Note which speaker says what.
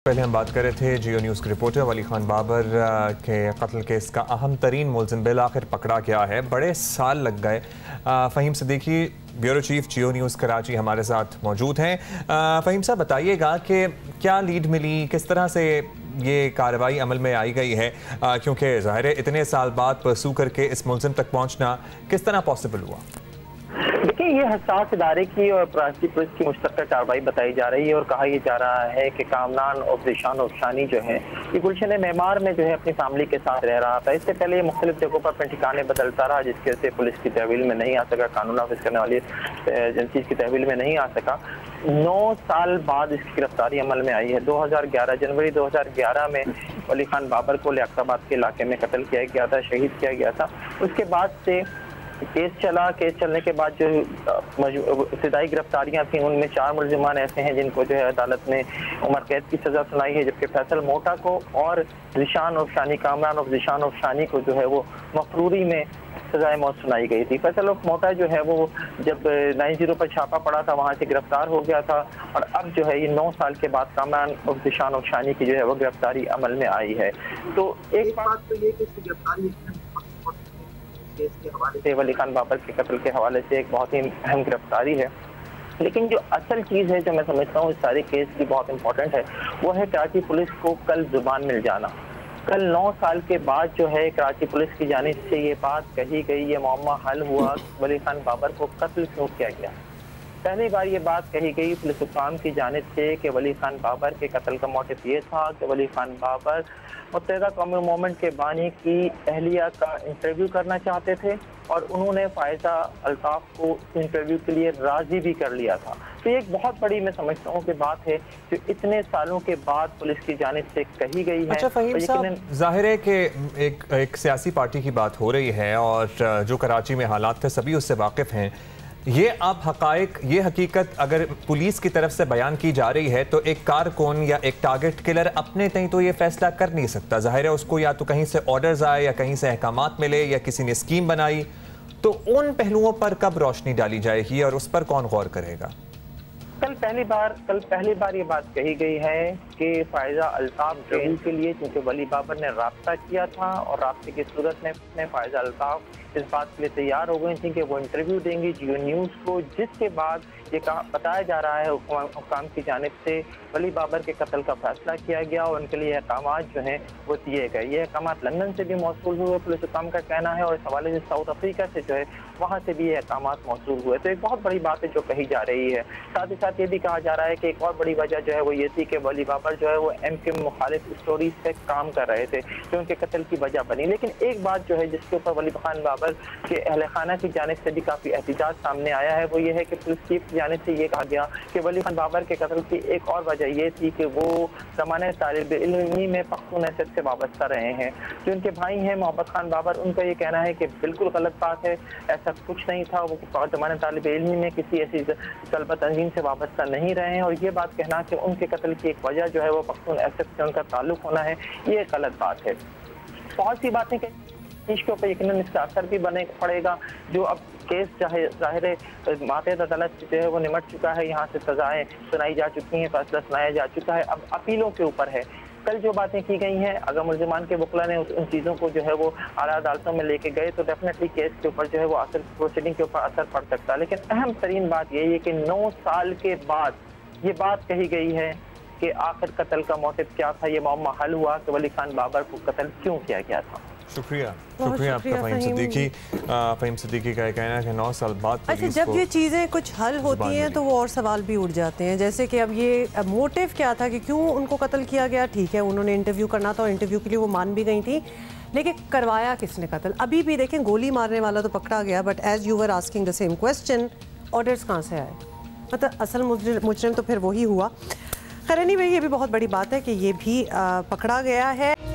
Speaker 1: पहले हम बात कर रहे थे जियो न्यूज़ के रिपोर्टर वली खान बाबर के कत्ल केस का अहम तरीन मुलजिम बिल आखिर पकड़ा गया है। बड़े साल लग गए। Faheem Siddiqui bureau chief Geo news Karachi हमारे साथ मौजूद हैं। फ़हीम साहब बताइएगा कि क्या लीड मिली, किस तरह से ये कार्रवाई अमल में आई गई है, क्योंकि ज़ाहिर है इतने साल बाद परसू करके इस मुलजिम तक पहुँचना किस तरह पॉसिबल हुआ?
Speaker 2: देखिए, ये हसास इदारे की और कराची पुलिस की मुश्तरका कार्रवाई बताई जा रही है और कहा यह जा रहा है कि कामरान और ज़ीशान अफशानी जो है ये गुलशन मेमार में जो है अपनी फैमिली के साथ रह रहा था। इससे पहले ये मुख्तलिफ जगहों पर अपने ठिकाने बदलता रहा, जिसकी वजह से पुलिस की तहवील में नहीं आ सका, कानून नाफिज करने वाली एजेंसी की तहवील में नहीं आ सका। 9 साल बाद इसकी गिरफ्तारी अमल में आई है। 2011 जनवरी 2011 में वली खान बाबर को लियाकताबाद के इलाके में कत्ल किया गया था, शहीद किया गया था। उसके बाद से केस चला। केस चलने के बाद जो इब्तदाई गिरफ्तारियां थी उनमें 4 मुलजिमान ऐसे हैं जिनको जो है अदालत ने उम्र कैद की सजा सुनाई है, जबकि फैसल मोटा को और ज़ीशान अफशानी, कामरान और ज़ीशान अफशानी को जो है वो मफरूरी में सजाए मौत सुनाई गई थी। फैसल मोटा जो है वो जब 90 पर छापा पड़ा था वहाँ से गिरफ्तार हो गया था और अब जो है ये 9 साल के बाद कामरान और ज़ीशान अफशानी की जो है वो गिरफ्तारी अमल में आई है। तो एक बात तो ये कि इसकी गिरफ्तारी केस के हवाले से, वली खान बाबर के कत्ल के हवाले से एक बहुत ही अहम गिरफ्तारी है। लेकिन जो असल चीज़ है जो मैं समझता हूँ इस सारे केस की बहुत इंपॉर्टेंट है, वो है कराची पुलिस को कल जुबान मिल जाना। कल 9 साल के बाद जो है कराची पुलिस की जानिब से ये बात कही गई, ये मामला हल हुआ, वली खान बाबर को कत्ल क्यों किया गया। पहली बार ये बात कही गई पुलिस हुकाम की जानिब से कि वली खान बाबर के कत्ल का मोटिव ये था कि वली खान बाबर मुत्तहिदा कौमी मूवमेंट के बानी की अहलिया का इंटरव्यू करना चाहते थे और उन्होंने फ़ायज़ा अल्ताफ़ को इंटरव्यू के लिए राज़ी भी कर लिया था। तो ये एक बहुत बड़ी मैं समझता हूँ कि बात है जो इतने सालों के बाद पुलिस की जानिब से कही गई है।
Speaker 1: अच्छा फ़हीम साहब, ज़ाहिर है कि एक सियासी पार्टी की बात हो रही है और जो कराची में हालात थे सभी उससे वाकिफ़ हैं। ये आप हकायक, ये हकीकत अगर पुलिस की तरफ से बयान की जा रही है तो एक कारकुन या एक टारगेट किलर अपने तय तो ये फैसला कर नहीं सकता। जाहिर है उसको या तो कहीं से ऑर्डर्स आए या कहीं से अहकामात मिले या किसी ने स्कीम बनाई। तो उन पहलुओं पर कब रोशनी डाली जाएगी और उस पर कौन गौर करेगा?
Speaker 2: कल पहली बार ये बात कही गई है कि फ़ायज़ा अल्ताफ़ के लिए, क्योंकि वली बाबर ने राब्ता किया था और राब्ते की सूरत में फ़ायज़ा अल्ताफ़ इस बात के लिए तैयार हो गई थी कि वो इंटरव्यू देंगी जियो न्यूज़ को, जिसके बाद ये बताया जा रहा है हुकाम की जानिब से वली बाबर के कत्ल का फैसला किया गया और उनके लिए अहकामात जो हैं वो दिए गए। ये अहकामात लंदन से भी मौसूल हुए, पुलिस हुकाम का कहना है, और इस हवाले से साउथ अफ्रीका से जो है वहाँ से भी ये अहकामात मौसूल हुए। तो एक बहुत बड़ी बात है जो कही जा रही है। साथ ही साथ ये भी कहा जा रहा है कि एक और बड़ी वजह जो है वो ये थी कि वली बाबर जो है वो MK मुखालिफ स्टोरीज से काम कर रहे थे जो उनके कत्ल की वजह बनी। लेकिन एक बात जो है जिसके ऊपर वली खान बाबर के अहले खाना की जानिब से भी काफ़ी एहतिजाज सामने आया है, वो ये है कि पुलिस चीफ की जानिब से ये कहा गया कि वली खान बाबर के कत्ल की एक और वजह ये थी कि वो ज़माने तालिब इल्मी में पख्तून हैसियत से वाबस्ता रहे हैं। जो उनके भाई हैं मोहब्बत खान बाबर, उनका ये कहना है कि बिल्कुल गलत बात है, ऐसा कुछ नहीं था। वो ज़माने तालिब इल्मी में किसी ऐसी तलबा तंजीम से वाबस्ता नहीं रहे हैं और ये बात कहना कि उनके कत्ल की एक वजह जो है वो पख्तून हैसियत से उनका ताल्लुक होना है, ये गलत बात है। बहुत सी बातें इसके ऊपर यकीनन इसका असर भी बने पड़ेगा। जो अब केस चाहे ज़ाहिर है मातहत अदालत जो है वो निमट चुका है, यहाँ से सजाएं सुनाई जा चुकी हैं, फैसला सुनाया जा चुका है, अब अपीलों के ऊपर है। कल जो बातें की गई हैं, अगर मुलजिमान के वकला ने उन चीज़ों को जो है वो आला अदालतों में लेके गए तो डेफिनेटली केस के ऊपर जो है वो असर प्रोसीडिंग के ऊपर असर पड़ सकता है। लेकिन अहम तरीन बात यही है कि 9 साल के बाद ये बात कही गई है कि आखिर कत्ल का मोटिव क्या था, ये मामला हल हुआ कि वली खान बाबर को कत्ल क्यों किया गया था।
Speaker 1: शुक्रिया आपका फ़हीम सिद्दीकी। फ़हीम सिद्दीकी का कहना है कि 9 साल बाद
Speaker 3: अच्छा, जब ये चीज़ें कुछ हल होती हैं तो वो और सवाल भी उठ जाते हैं, जैसे कि अब ये मोटिव क्या था कि क्यों उनको कत्ल किया गया। ठीक है, उन्होंने इंटरव्यू करना था और इंटरव्यू के लिए वो मान भी गई थी, लेकिन करवाया किसने कत्ल? अभी भी देखें, गोली मारने वाला तो पकड़ा गया, but as you were asking the same question, orders कहाँ से आए? मतलब असल मुजरिम तो फिर वही हुआ। खैर एनीवे, ये भी बहुत बड़ी बात है कि ये भी पकड़ा गया है।